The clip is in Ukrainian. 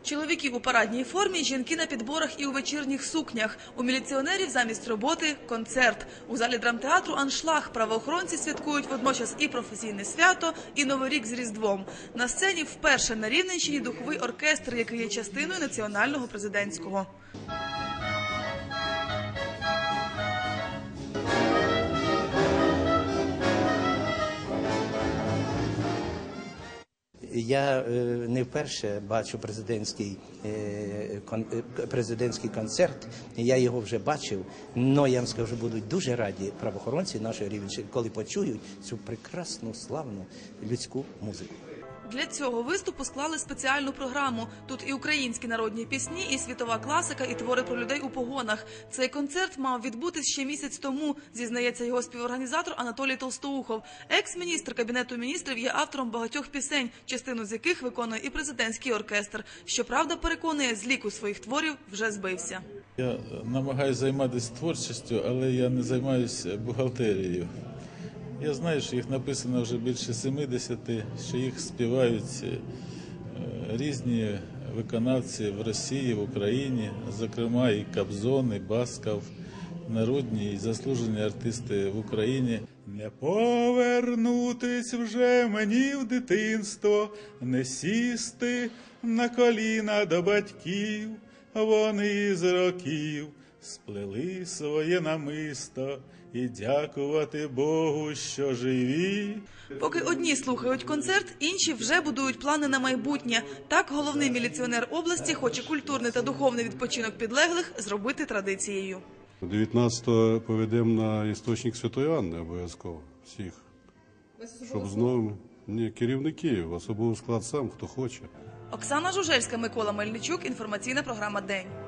Чоловіків у парадній формі, жінки на підборах і у вечірніх сукнях. У міліціонерів замість роботи – концерт. У залі драмтеатру «Аншлаг» правоохоронці святкують водночас і професійне свято, і Новий рік з Різдвом. На сцені вперше на Рівненщині духовий оркестр, який є частиною національного президентського. Я не вперше бачу президентський концерт, я його вже бачив, але я вам скажу, будуть дуже раді правоохоронці нашої Рівненщини, коли почують цю прекрасну, славну людську музику. Для цього виступу склали спеціальну програму. Тут і українські народні пісні, і світова класика, і твори про людей у погонах. Цей концерт мав відбутись ще місяць тому, зізнається його співорганізатор Анатолій Толстоухов. Екс-міністр Кабінету міністрів є автором багатьох пісень, частину з яких виконує і президентський оркестр. Щоправда, переконує, з ліку своїх творів вже збився. Я намагаюся займатися творчістю, але я не займаюся бухгалтерією. Я знаю, що їх написано вже більше 70, що їх співають різні виконавці в Росії, в Україні, зокрема і Кобзон, і Басков, народні і заслужені артисти в Україні. Не повернутись вже мені в дитинство, не сісти на коліна до батьків, вони з років сплели своє намисто. І дякувати Богу, що живі. Поки одні слухають концерт, інші вже будують плани на майбутнє. Так, головний міліціонер області хоче культурний та духовний відпочинок підлеглих зробити традицією. 19-го поведемо на істочник Святої Анни обов'язково всіх. Щоб з новими керівників, особовий склад сам, хто хоче. Оксана Жужельська, Микола Мельничук, інформаційна програма «День».